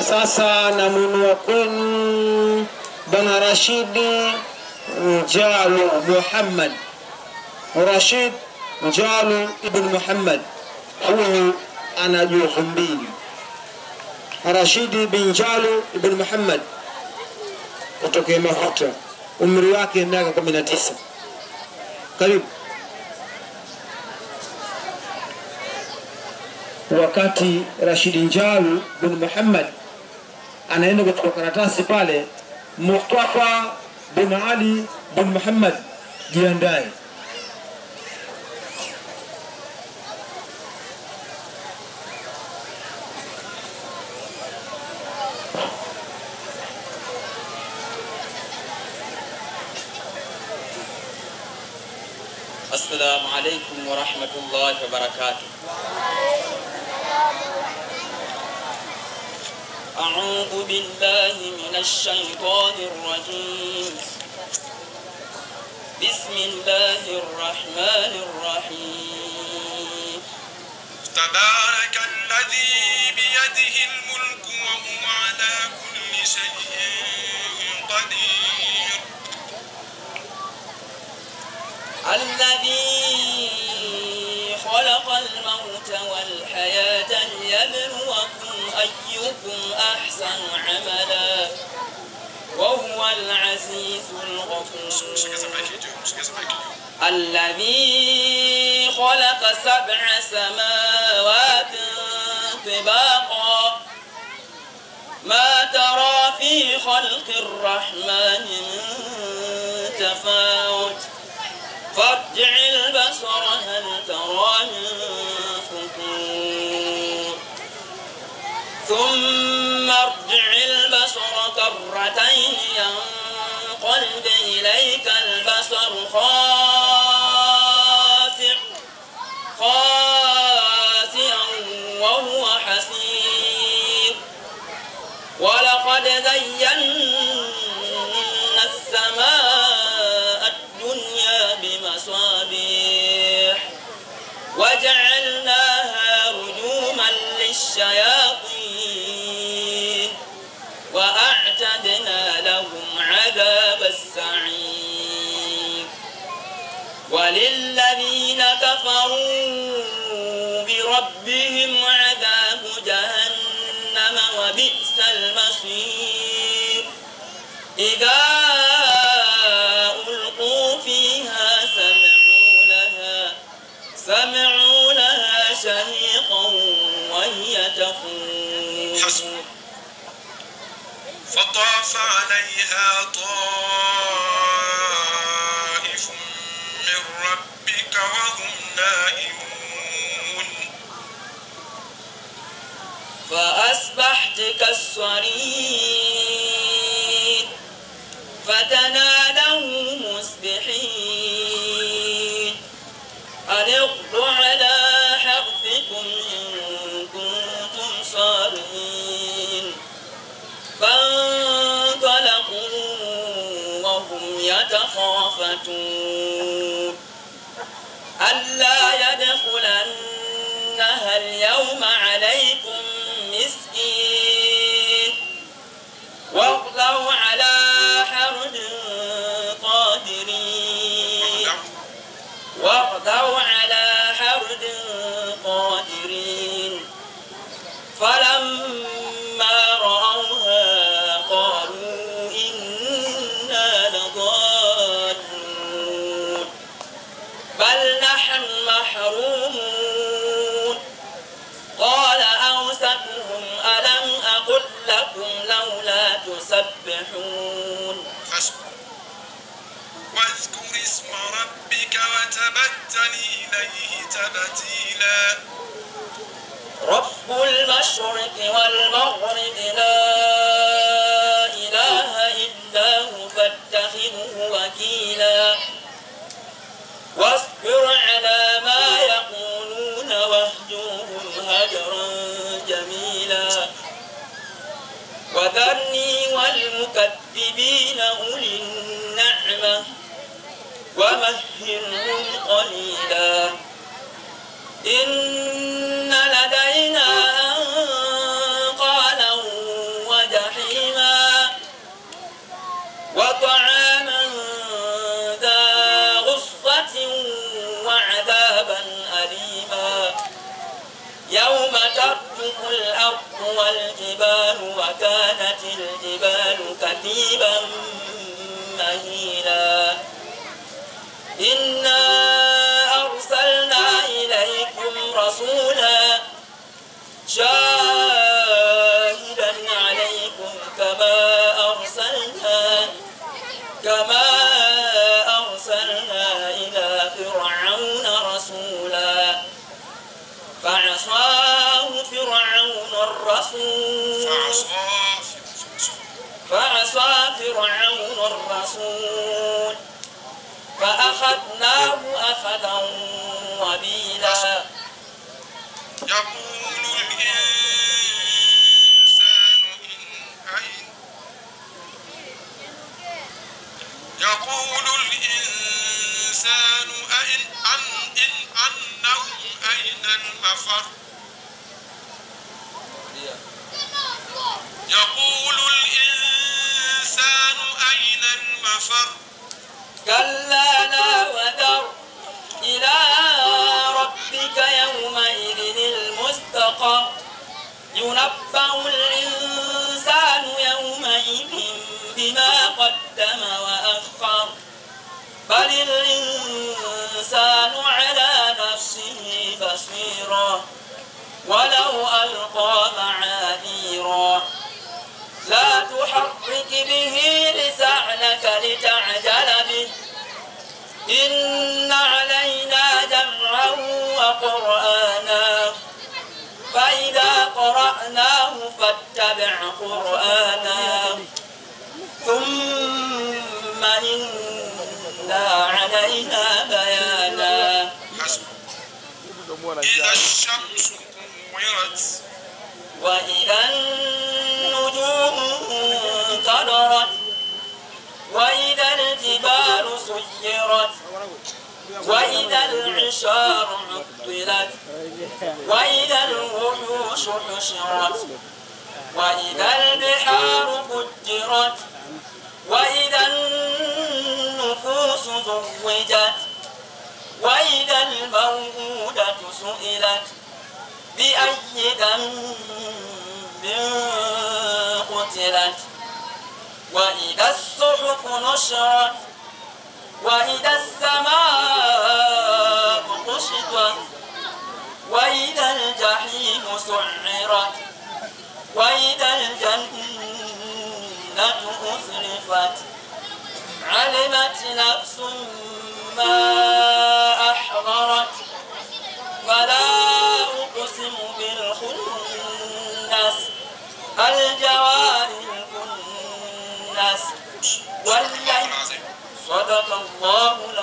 sasa namunua kwenu Bwana Rashidi Njalu Muhammad. Rashid Njalu ibn Muhammad, huyu ana juzuu mbili. Rashidi bin Njalu ibn Muhammad kutoka Mahuta, umri wake miaka 19. Karibu. Wakati Rashidi Njalu bin Muhammad anaenda kuchukua karatasi pale, Mustafa bin Ali bin Muhammad jiandae. Assalamu alaikum wa rahmatullahi wa barakatuh. أعوذ بالله من الشيطان الرجيم. بسم الله الرحمن الرحيم. تبارك الذي بيده الملك وهو على كل شيء قدير. الذي خلق الموت والحياة ليبلوكم أيكم أحسن عملا وهو العزيز الغفور. الذي خلق 7 سماوات طباقا ما ترى في خلق الرحمن من تفاوت فارجع البصر هل ترى من فطور ثم ارجع البصر كرتين ينقلب إليك البصر خاسئا وهو حسير ولقد زينا السماء الدنيا بمصابيح وجعلناها رجوما للشياطين وأعتدنا لهم عذاب السعير وللذين كفروا بربهم عذاب جهنم وبئس المصير إذا ألقوا فيها سمعوا لها شهيقا وهي تفور فطاف عليها طائف من ربك وهم نائمون فأصبحت كالصريم فتنادوا مصبحين أن اغدوا على حرثكم إن كنتم صارمين فانطلقوا وهم يتخافتون ألا يدخلنها اليوم عليكم مسكين واغدوا على حرد قادرين فلما رأوها قالوا إنا لضالون بل نحن محرومون قال أوسطهم ألم أقل لكم لولا تسبحون واذكر اسم ربك وتبتل إليه تبتيلا رب المشرق والمغرب لا إله إلا هو فاتخذه وكيلا واصبر على ما يقولون واهجرهم هجرا جميلا وذرني والمكذبين أولي النعمة ومهلهم قليلا إن لدينا أنقالا والجبال وكانت الجبال كثيبا مهيلا إنا أرسلنا إليكم رسولا شاهدا عليكم كما أرسلنا إلى فرعون رسولا فعصاه فرعون الرسول فأخذناه أخذا وبيلا يقول الإنسان أنه أين المفر يقول الإنسان أين المفر كلا لا وذر إلى ربك يومئذ المستقر ينبأ الإنسان يومئذ بما قدم وأخر بل الإنسان على نفسه بصيرا ولو ألقى معاذيرا لا تحرك به لسانك لتعجل به إن علينا جمعه وقرآنه فإذا قرأناه فاتبع قرآنه ثم إنا علينا بيانا إذا الشمس كورت وإذا النجوم انكدرت وإذا الجبال سيرت وإذا العشار عطلت وإذا الوحوش حشرت وإذا البحار فجرت وإذا النفوس زوجت وإذا الموءودة سئلت بأي ذنب قتلت وإذا الصحف نشرت وإذا السماء كشطت وإذا الجحيم سعرت وإذا الجنة أزلفت علمت نفس ما أحضرت فلا أقسم بالخنس الجوار الكنس والليل صدق الله